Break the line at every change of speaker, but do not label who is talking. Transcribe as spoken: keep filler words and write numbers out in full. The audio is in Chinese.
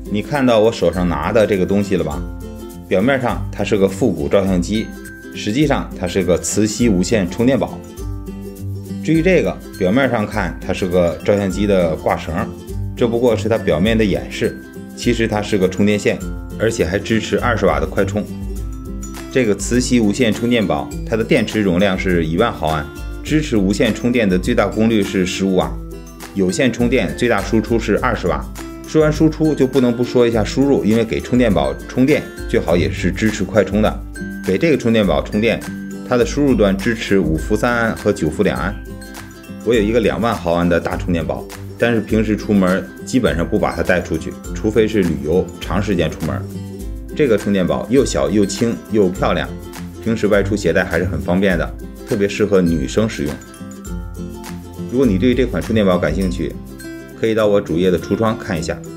你看到我手上拿的这个东西了吧？表面上它是个复古照相机，实际上它是个磁吸无线充电宝。至于这个，表面上看它是个照相机的挂绳，这不过是它表面的掩饰，其实它是个充电线，而且还支持二十瓦的快充。这个磁吸无线充电宝，它的电池容量是一万毫安，支持无线充电的最大功率是十五瓦，有线充电最大输出是二十瓦。说完输出就不能不说一下输入，因为给充电宝充电最好也是支持快充的。给这个充电宝充电，它的输入端支持五伏三安和九伏两安。我有一个两万毫安的大充电宝，但是平时出门基本上不把它带出去，除非是旅游长时间出门。这个充电宝又小又轻又漂亮，平时外出携带还是很方便的，特别适合女生使用。如果你对这款充电宝感兴趣，可以到我主页的橱窗看一下。